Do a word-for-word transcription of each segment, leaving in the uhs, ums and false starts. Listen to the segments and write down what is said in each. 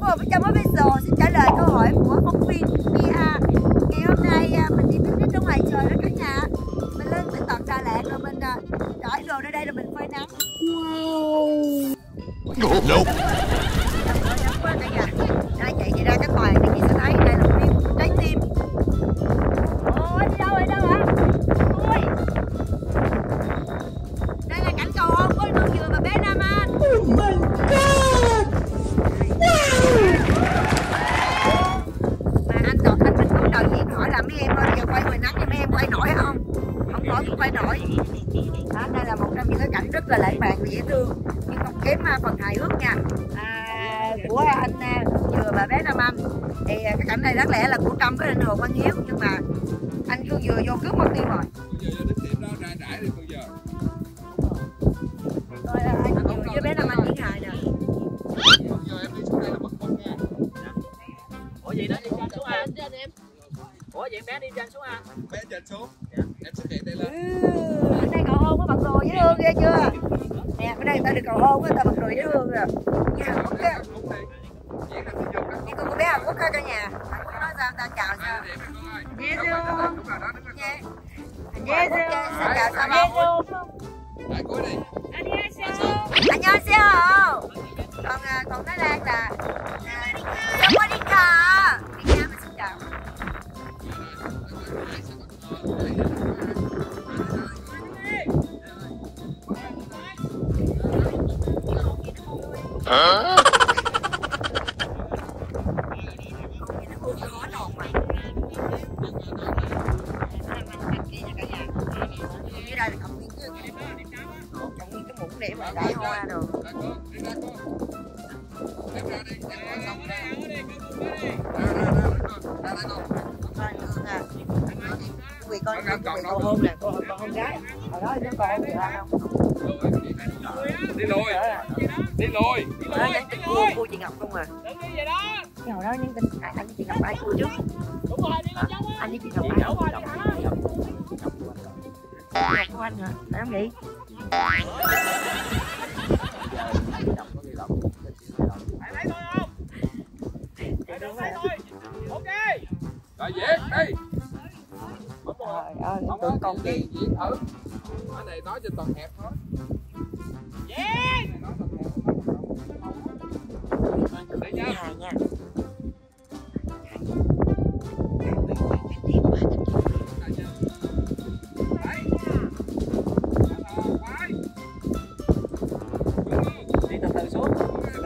Ngồi với trong official xin trả lời câu hỏi của phóng viên pê a. Ngày hôm nay mình đi picnic ở ngoài trời đó cả nhà. Mình lên tới tận Đà Lạt rồi mình trải đồ ra đây rồi mình phơi nắng. Wow. Quá cả nhà. Đây chạy đi ra cái ngoài thì chị sẽ thấy đây là một trái tim. Ôi đi đâu rồi đâu hả? Ôi. Đây là cảnh cầu hôn của Nương Dừa và bé Nam Anh. Oh my god. Mà anh Toàn anh mình cũng đầu tiên hỏi là mấy em ơi giờ quay ngoài nắng thì mấy em quay nổi không? Không nổi cũng quay nổi. Đó, đây là một trong những cái cảnh rất là lãng mạn và dễ thương nhưng không kém phần hài hước nha. À, của anh Dừa và bé Nam Anh thì cái cảnh này đáng lẽ là của Trâm với anh Hồ Văn Hiếu nhưng mà anh Cương Dừa vô cướp mất tiêu rồi. Rồi anh Dừa với bé Nam Anh diễn hài nè. Ủa vậy đó đi trên xuống à? Ủa vậy bé đi trên xuống à? Bé trên xuống. Dạ. Em xuất hiện đây lên. Ừ, ở đây cầu hôn có bật đồ dễ thương ghê chưa? Nè, ở đây ta được cầu hôn ta bật đồ dễ thương rồi. Như Hàn Quốc á. Như con cô bé Hàn Quốc á cả nhà. Hàn Quốc nói sao ta chào sao? Dễ thương. Dễ thương. Sao chào sao không? Lại cuối đi. 안녕하세요. Còn còn Thái Lan là 사와디카. Việt Nam mình xin chào. Hả? Cái đây là cộng nguyên chứ, cộng nguyên cái muỗng để mà đãi hoa rồi. Vì con con cầu hôn nè, con con hôn gái. Hồi đó nó con người ta không? Đi lùi. Đi lùi. Đó nhắn tin cua cua chị Ngọc không à. Cái hồi đó nhắn tin anh với chị Ngọc ai cua trước. Anh với chị Ngọc ai. Ngọc của anh hả? Để em nghĩ. Rồi diễn đi. Trời ơi, em tưởng con gì. Diễn thử. Cái này nói cho toàn hẹp thôi. Diễn. Để nha. Hài nha. Đi từ từ xuống.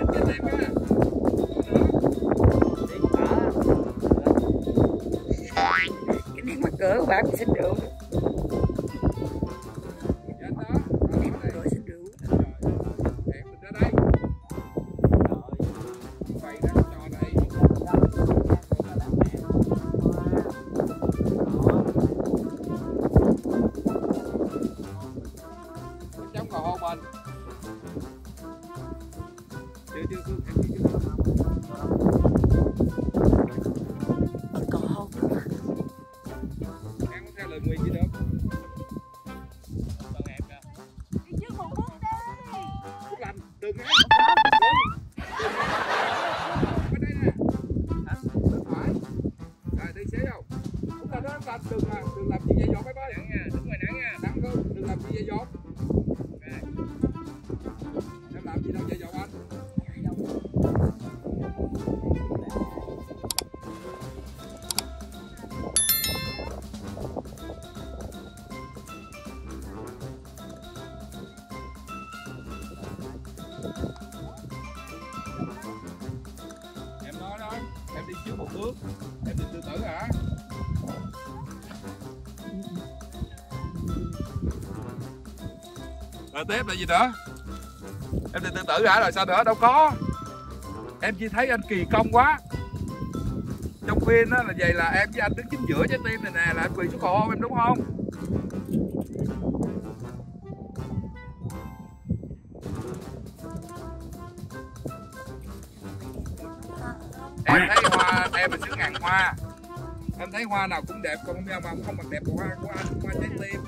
Cái nét mặt cửa của bạn xin rượu. Nét mặt cửa xin rượu. Chống cầu hôn mình. Chưa chưa chưa. Cầu hôn. Em có theo lời nguyền gì được. Còn em kìa. Đi trước một bước đi. Phúc Lành, đừng á. Ở đây nè. Hả? Bên phải. Rồi đi xíu vô. Phúc Lành đó anh Lành, đừng là đừng làm gì dạy dột bye bye. Nắng nha, đứng ngoài nắng nha. Nắng không, đừng làm gì dạy dột. Em làm gì đâu dạy dột anh. Em nói đó, em đi trước một bước, em đi từ từ hả? Rồi tiếp là gì nữa? Em đi từ từ hả? Rồi sao nữa? Đâu có. Em chỉ thấy anh kỳ công quá. Trong phim đó là vậy là em với anh đứng chính giữa trái tim này nè, là anh quỳ xuống cầu hôn em đúng không? Em thấy hoa em là xứ ngàn hoa. Em thấy hoa nào cũng đẹp, còn không mà không bằng đẹp của hoa của anh, hoa trái tim.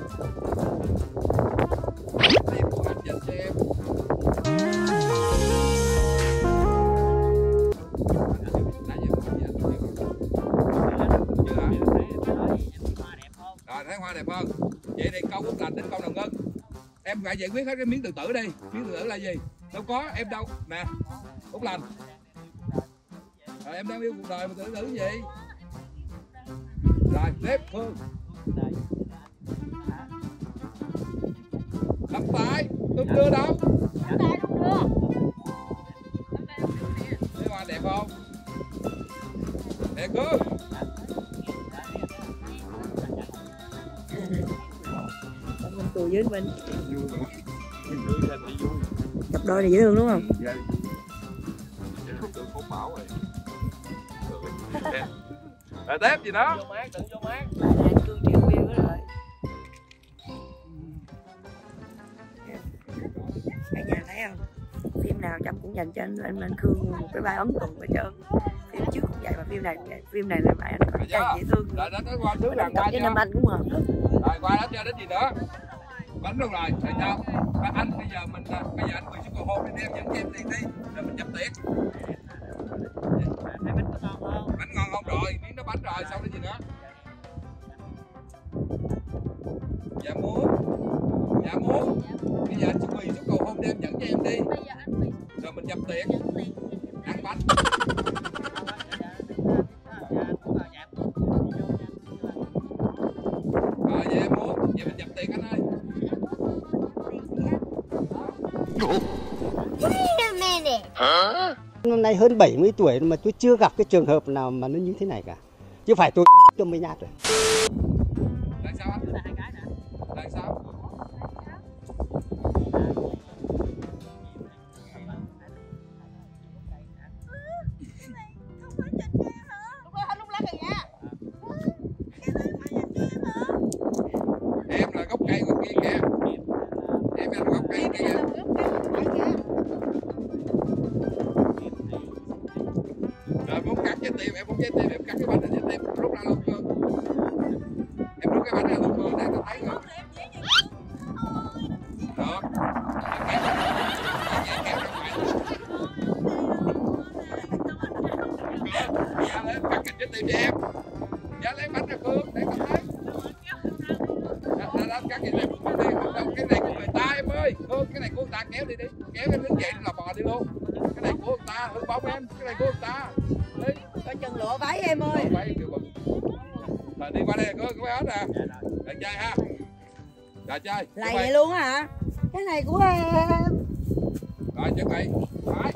Trái tim của anh dành cho em. Rồi thấy hoa đẹp không? Vậy thì câu Út Lành đến câu nào Ngân? Em phải giải quyết hết cái miếng tự tử đi. Miếng tự tử là gì? Đâu có, em đâu. Nè, Út Lành. Rồi em đang yêu cuộc đời mà tự tử gì? Rồi tiếp Phương. Nắm tay, tung đưa đâu? Thấy hoa đẹp không? Đẹp Phương. Mình cười với mình. Cặp đôi này dễ thương đúng không? Dạ. Tôi không bảo rồi. Rồi tiếp gì đó? Vô mát, đừng vô mát. Bạn đang cương triệu view đó rồi. Cả nhà thấy không? Phim nào Trâm cũng dành cho anh anh, anh Khương một cái vai ấn tượng hết trơn. Phim trước cũng vậy mà phim này cũng vậy. Phim này là bạn anh có cái dễ thương. Rồi đó tới qua trước là qua với Nam Anh cũng hợp lắm. Rồi qua đó chơi đến gì nữa? Bánh luôn rồi, rồi sao? Bác anh bây giờ mình bây giờ anh mời xuống cầu hôn đi em dẫn em tiền đi, rồi mình chấp tiền. Bánh có ngon không? Bánh ngon không rồi, miếng đó bánh rồi, xong cái gì nữa? Dạ muốn. Dạ muốn. Bây giờ anh sẽ mời xuống cầu hôn đi em dẫn cho em đi. Rồi mình chấp tiền. Ăn bánh. Rồi vậy em muốn, vậy mình nhập tiền anh ơi. Hả? Năm nay hơn bảy mươi tuổi mà tôi chưa gặp cái trường hợp nào mà nó như thế này cả. Chứ phải tôi tôi mới nhát rồi. Là sao anh? Là sao? Em là gốc cây ngoài kia kìa. Em là gốc cây kia. Rồi muốn cắt trái tim, em muốn trái tim, em cắt cái bánh này trái tim, rút ra luôn Phương. Em rút cái bánh ra luôn Phương, để tôi thấy không? Được. Kéo ra ngoài. Dạ lên cắt trái tim cho em. Dạ lấy bánh ra Phương, để tôi thấy. Đó, cắt gì này không đi, không đâu, cái này của người ta em ơi. Hương, cái này của người ta kéo đi đi, kéo cái đứng dậy là bò đi luôn. Cái này của người ta, Hương bóng em, cái này của người ta. Đi. Coi chân lụa váy em ơi. Váy kiểu bự. Rồi đi qua đây có cái hết nè. Rồi chơi ha. Rồi chơi. Lại vậy luôn á hả? Cái này của em. Rồi chuẩn bị. Phải.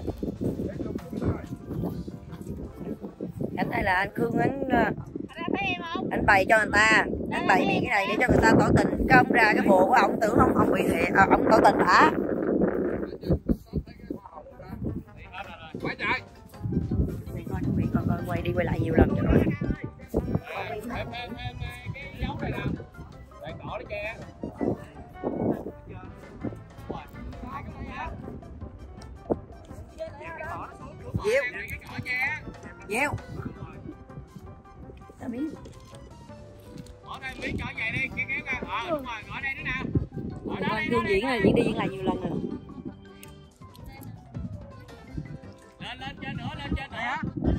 Anh đây là anh Khương anh anh bày cho người ta, anh bày miệng cái này để cho người ta tỏ tình, cái ông ra cái bộ của ông tưởng ông ông bị thiệt, à, ông tỏ tình hả? Phải chạy. Đi coi chuẩn bị coi coi quay đi quay lại nhiều lần cho rồi. Em em em cái dấu này nè. Để cỏ đi che. Diêu. Diêu. Ta miếng. Ở đây miếng cỏ vậy đi, kia kéo ra. Ờ đúng rồi, ở đây nữa nè. Ở đó đây. Phương diễn là diễn đi diễn lại nhiều lần rồi. Lên lên trên nữa, lên trên nữa.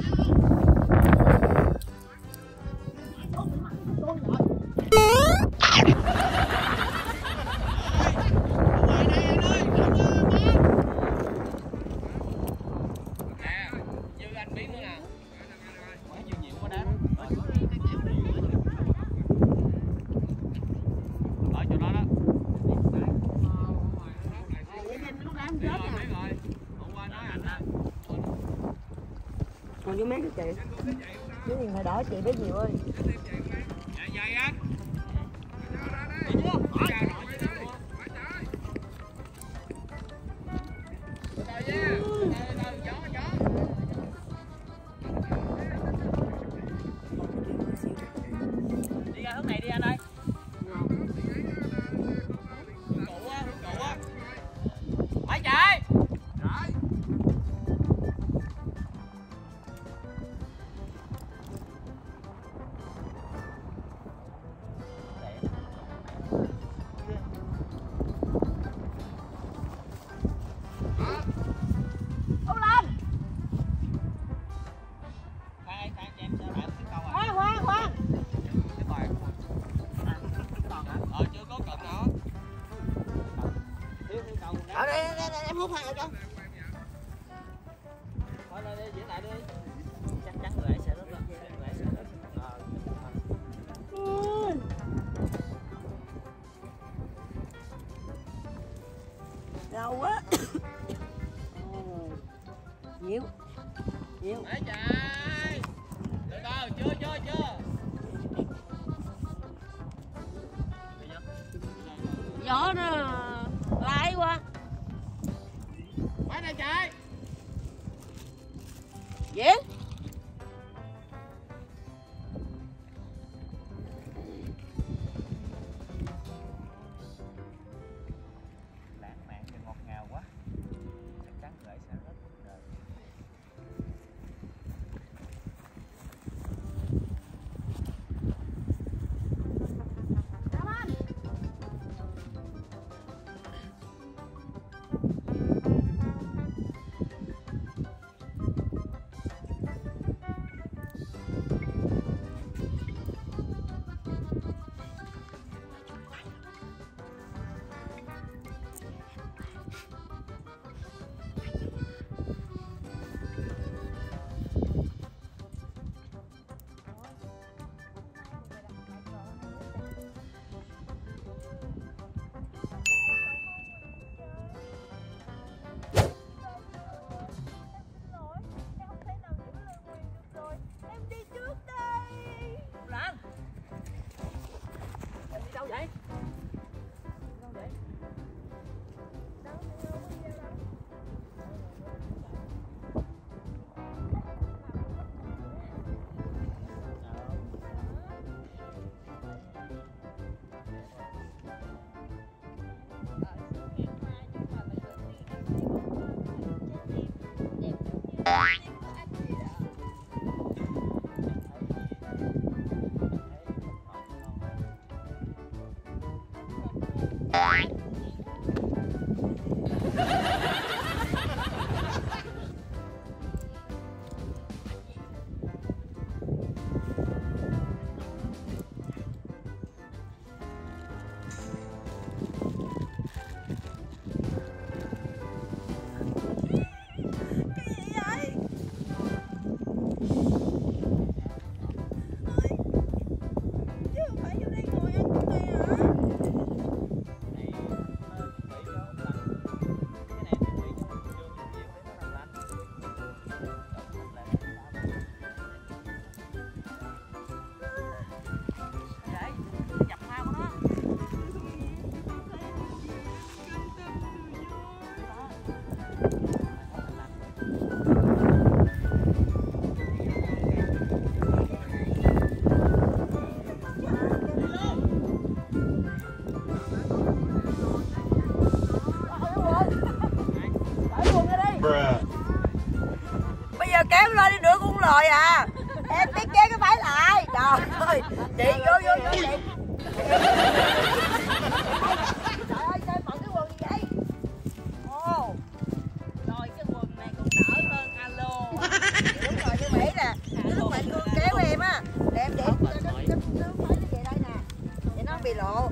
Còn dưới mát cho chị. Dưới điện thoại đỏ chị bé nhiều ơi. Dạ dày anh. Đi ra hướng này đi anh ơi. Hướng cụ á, hướng cụ á. Phải chạy. YouTube hay không? Thôi lên đi, diễn lại đi. Chắc chắn người ấy sẽ rất là người ấy sẽ rất là lâu quá. Nhiều nhiều. Đấy trời. Từ từ, chưa chưa chưa. Gió nó lái quá. Quay này trời. Diễn. Lãng mạn và ngọt ngào quá. Chắc chắn người ấy sẽ rất bất ngờ. Bây giờ kéo lên đi nửa con lòi à. Em biết kéo cái bãi lại. Trời ơi, chị vô vô vô chị. Trời ơi, sao mặc cái quần gì vậy? Ồ, rồi cái quần này còn đỡ hơn alo. Đúng rồi, như Mỹ nè. Cái lúc mà anh Cương kéo em á, để em để nó nó nó phải nó về đây nè, để nó bị lộ.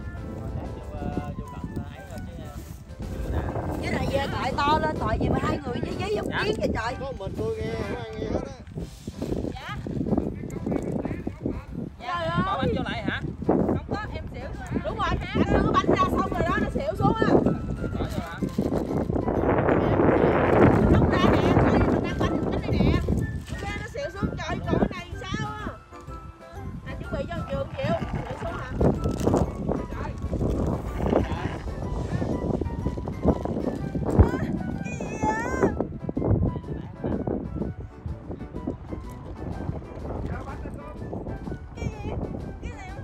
Chứ này giờ tại to lên tội gì mà hai người với giấy giống kiến kìa trời. Có mình tôi nghe, không ai nghe hết á. Dạ. Dạ, bỏ bánh vô lại hả? Không có, em xỉu. Đúng rồi, anh đưa cái bánh ra xong rồi đó, nó xỉu xuống á. Bỏ vô hả? Không ra nè, thôi mình đang bánh bánh đây nè. Ra nó xỉu xuống, trời còn cái này sao á. Anh chuẩn bị cho trường chịu, xỉu xuống hả? Cái này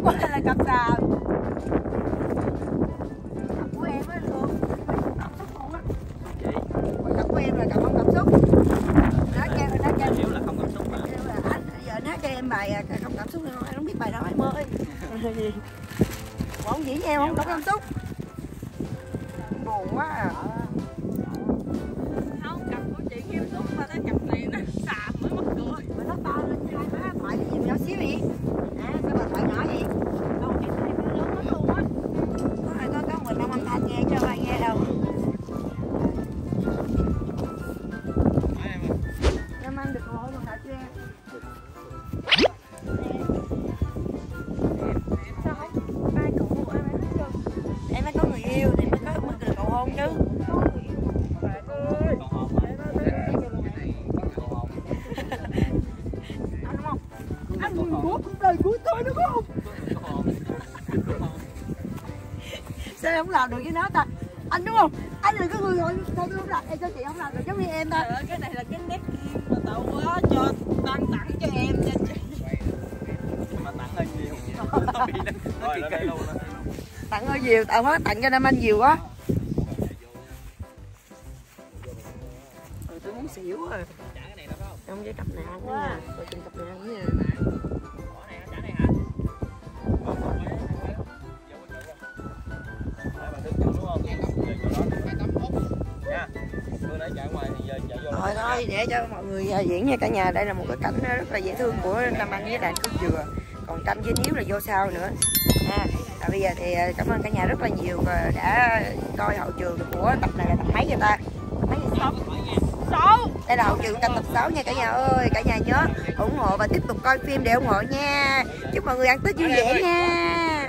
qua là cặp sào. Cặp của em á luôn, cảm xúc luôn á. Cặp của em là cặp không cảm xúc. Nó kêu nó kêu Hiểu là không cảm xúc mà. anh giờ nó cho em bài không cảm xúc đâu, anh không biết bài đó em ơi. Không chỉ em không có cảm xúc. Buồn quá à. Không, cặp của chị nghiêm túc mà cái cặp này nó xàm mới mắc cười. Mà nó to lên hai má thoại cái gì nhỏ xíu vậy? À, sao bà thoại nhỏ vậy? Đâu em thấy nó lớn lắm luôn á. Có có có mình đang âm thanh nghe cho bà nghe đâu. Em ăn được rồi mà hả chứ em? Sao không? Ai cậu của em nói chưa? Em mới có người yêu thì mới có mới được cầu hôn chứ. Anh đúng không? Anh của cuộc đời của tôi đúng không? Sao em không làm được với nó ta? Anh đúng không? Anh là cái người rồi sao tôi không làm? Em cho chị không làm được giống như em ta. Trời ơi, cái này là cái nét riêng mà tao quá cho tặng tặng cho em nha chị. Mà tặng hơi nhiều. Rồi lên đây luôn. Tặng hơi nhiều, tao hết tặng cho Nam Anh nhiều quá. Ừ, tôi muốn xỉu rồi. Trả cái này đó phải không? Không với cặp nào nữa nha. Tôi xin cặp nào nữa nha. Bỏ này trả này hả? Thôi thôi để cho mọi người diễn nha cả nhà. Đây là một cái cảnh rất là dễ thương của Nam Anh với đàn cướp dừa. Còn Trâm với Níu là vô sau nữa à, à, bây giờ thì cảm ơn cả nhà rất là nhiều và đã coi hậu trường của tập này là tập mấy người ta? Tập mấy người sáu? Sáu. Đây là hậu trường tập tập sáu nha cả nhà ơi. Cả nhà nhớ ủng hộ và tiếp tục coi phim để ủng hộ nha. Chúc mọi người ăn Tết vui vẻ nha.